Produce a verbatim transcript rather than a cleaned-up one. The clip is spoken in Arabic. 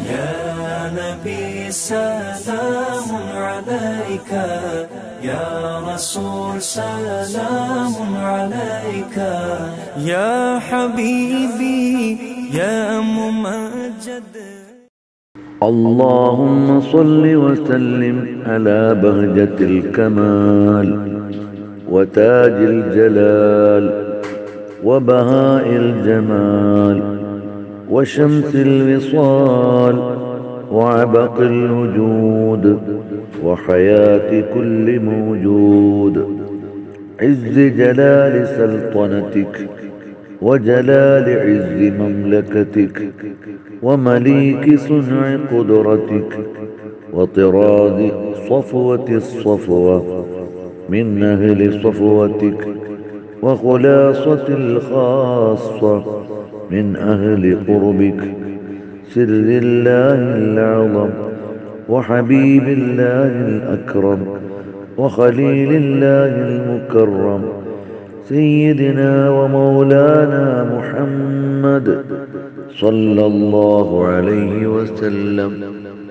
يا نبي سلام عليك يا رسول سلام عليك يا حبيبي يا ممجد. اللهم صل وسلم على بهجة الكمال وتاج الجلال وبهاء الجمال وشمس الوصال وعبق الوجود وحياة كل موجود، عز جلال سلطنتك وجلال عز مملكتك ومليك صنع قدرتك وطراز صفوة الصفوة من أهل صفوتك وخلاصة الخاصة من أهل قربك، سر الله الأعظم وحبيب الله الأكرم وخليل الله المكرم سيدنا ومولانا محمد صلى الله عليه وسلم.